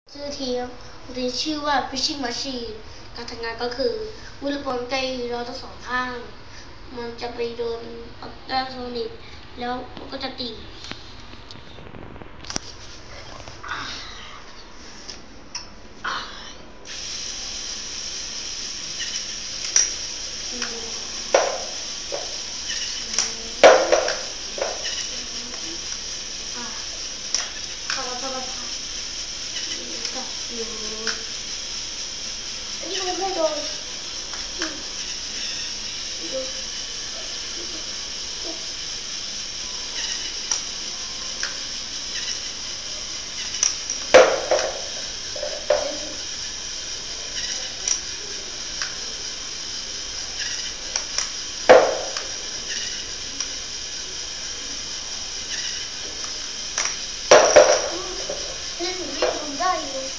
ชื่อทีมที่ชื่อว่า fishing machine การทำงานก็คือมือลูกบอลใกล้เราทั้งสองข้างมันจะไปโดนอิเล็กทรอนิกส์แล้วมันก็จะตีอันนี้มันไม่โดนเล่นถึงไม่ทำได้เลย